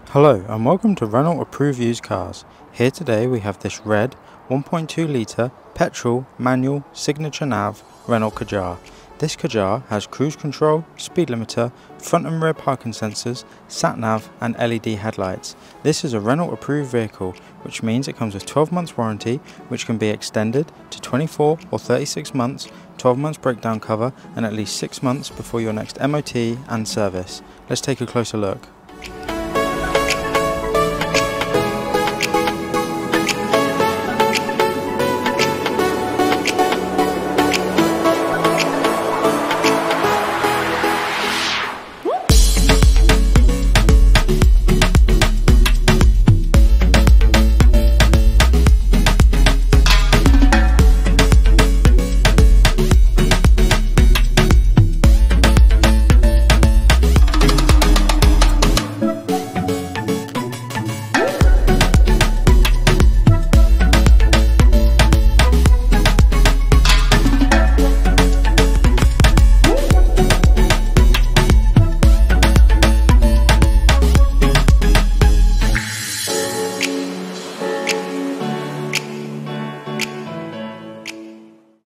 Hello and welcome to Renault Approved Used Cars. Here today we have this red 1.2 litre petrol manual signature nav Renault KADJAR. This KADJAR has cruise control, speed limiter, front and rear parking sensors, sat nav and LED headlights. This is a Renault approved vehicle, which means it comes with 12 months warranty, which can be extended to 24 or 36 months, 12 months breakdown cover and at least 6 months before your next MOT and service. Let's take a closer look.